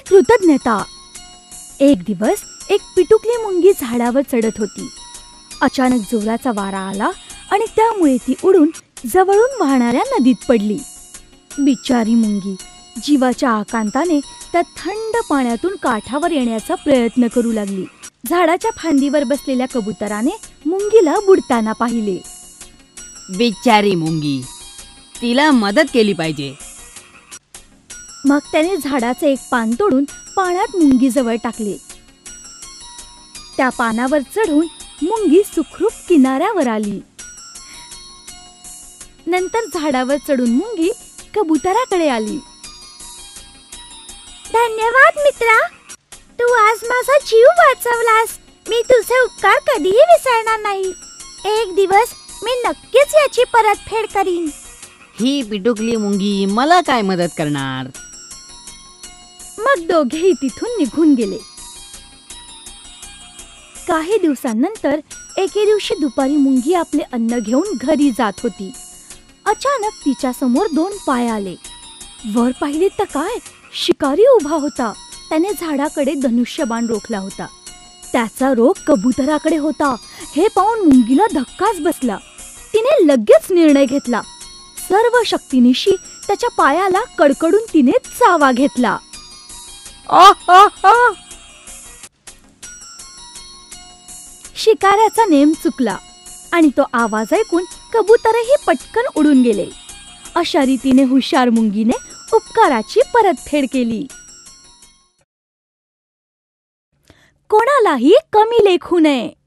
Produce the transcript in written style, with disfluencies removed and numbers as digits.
कृतज्ञता. एक दिवस एक पिटुकली मुंगी झाडावर चढत होती. अचानक जोराचा वारा आला आणि त्यामुळे ती उडून जवळून वाहणाऱ्या नदीत पडली. बिचारी मुंगी जीवाच्या आकांताने त्या थंड पाण्यातून काठावर येण्याचा प्रयत्न करू लागली. झाडाच्या फांदीवर बसलेल्या कबुतराने मुंगीला बुडताना पाहिले. बिचारी मुंगी, तिला मदत केली पाहिजे. मग त्याने झाडाचे एक पान तोडून पाण्यात मुंगीजवळ टाकले. त्या पानावर चढून मुंगी सुखरूप किनाऱ्यावर आली. नंतर झाडावर चढून मुंगी कबुतराकडे आली. धन्यवाद मित्रा, तू आज माझा जीव वाचवलास. मी तुझे उपकार कधीही विसरणार नाही. एक दिवस मी नक्कीच याची परतफेड करीन. ही पिटुकली मुंगी मला काय मदत करणार? मग दोघेही तिथून निघून गेले. काही दिवसांनंतर एके दिवशी दुपारी मुंगी आपले अन्न घेऊन घरी जात होती. अचानक तिच्या समोर दोन पाय आले. वर पाहिले तर काय, शिकारी उभा होता. त्याने झाडाकडे धनुष्यबाण रोखला होता. त्याचा रोख कबुतराकडे होता. हे पाहून मुंगीला धक्काच बसला. तिने लगेच निर्णय घेतला. सर्व शक्तीनिशी त्याच्या पायाला कडकडून तिने चावा घेतला. शिकाऱ्याचा नेम चुकला आणि तो आवाज ऐकून कबूतरही पटकन उडून गेले. अशा रीतीने हुशार मुंगीने उपकाराची परतफेड केली. कोणालाही कमी लेखू नये.